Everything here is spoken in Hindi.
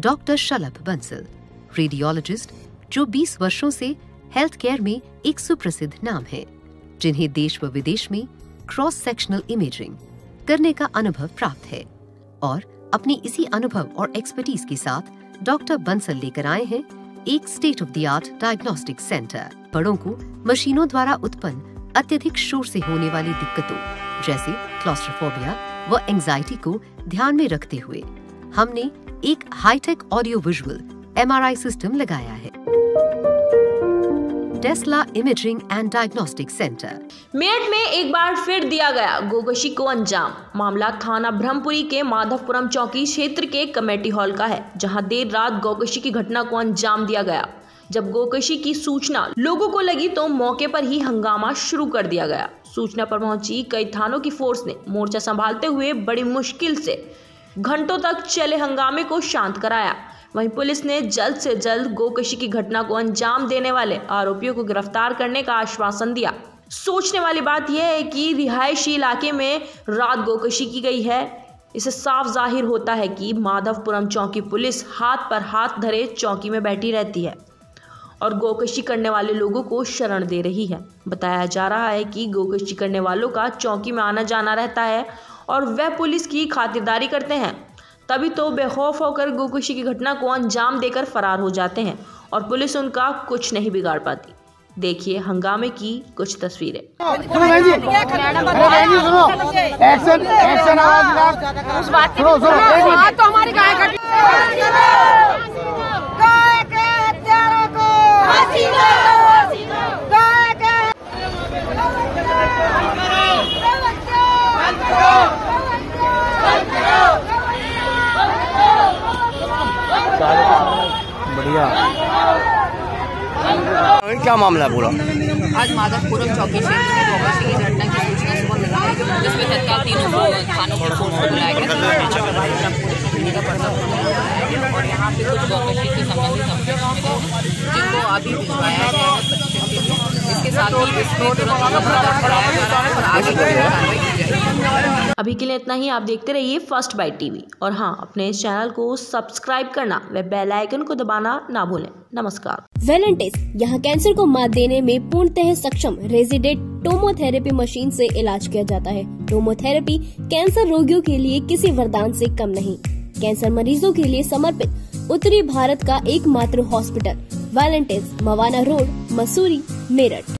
डॉक्टर शलभ बंसल, रेडियोलॉजिस्ट जो 20 वर्षों से हेल्थ केयर में एक सुप्रसिद्ध नाम है, जिन्हें देश व विदेश में क्रॉस सेक्शनल इमेजिंग करने का अनुभव प्राप्त है। और अपनी इसी अनुभव और एक्सपर्टीज के साथ डॉक्टर बंसल लेकर आए हैं एक state of the art diagnostic centre. बड़ों को मशीनों द्वारा उत्पन्न अत्यधिक शोर से होने वाली दिक्कतों जैसे क्लॉस्ट्रोफोबिया व एंजाइटी को ध्यान में रखते हुए हमने एक high tech audio visual MRI system लगाया है। Tesla imaging and diagnostic centre Meerut में एक बार फिर दिया गया गोकशी को अंजाम। मामला थाना ब्रह्मपुरी के माधवपुरम चौकी क्षेत्र के कमेटी हॉल का है, जहां देर रात गोकशी की घटना को अंजाम दिया गया। जब गोकशी की सूचना लोगों को लगी तो मौके पर ही हंगामा शुरू कर दिया गया। सूचना पर पहुंची कई थानों की फोर्स ने मोर्चा संभालते हुए बड़ी मुश्किल से घंटों तक चले हंगामे को शांत कराया। वहीं पुलिस ने जल्द से जल्द गोकशी की घटना को अंजाम देने वाले आरोपियों को गिरफ्तार करने का आश्वासन दिया। सोचने वाली बात यह है कि रिहायशी इलाके में रात गोकशी की गई है। इससे साफ जाहिर होता है कि माधवपुरम चौकी पुलिस हाथ पर हाथ धरे चौकी में बैठी रहती है और गोकशी करने वाले लोगों को शरण दे रही है। बताया जा रहा है कि गोकशी करने वालों का चौकी में आना जाना रहता है और वह पुलिस की खातिरदारी करते हैं, तभी तो बेखौफ होकर गोकशी की घटना को अंजाम देकर फरार हो जाते हैं और पुलिस उनका कुछ नहीं बिगाड़ पाती। देखिए हंगामे की कुछ तस्वीरें। बढ़िया। क्या मामला है पूरा? आज माधवपुरम चौकी क्षेत्र में गोकशी की घटना की सूचना सुबह मिली है, जिसमें तत्काल तीनों थानों की फोर्स को बुलाया गया और यहाँ पे कुछ गोकशी से संबंधित अपडेट्स मिले जिनको अभी भिजवाया गया है। इसके साथ ही इसमें तुरंत कराया जा रहा है और आगे की कार्रवाई की जाएगी। अभी के लिए इतना ही। आप देखते रहिए फर्स्ट बाइट टीवी और हाँ, अपने इस चैनल को सब्सक्राइब करना व बेल आइकन को दबाना ना भूलें। नमस्कार। वेलेंटिस यहाँ कैंसर को मात देने में पूर्णतः सक्षम रेजिडेंट टोमोथेरेपी मशीन से इलाज किया जाता है। टोमोथेरेपी कैंसर रोगियों के लिए किसी वरदान से कम नहीं। कैंसर मरीजों के लिए समर्पित उत्तरी भारत का एकमात्र hospital Valentis, Mawana road, Mussoorie, Meerut.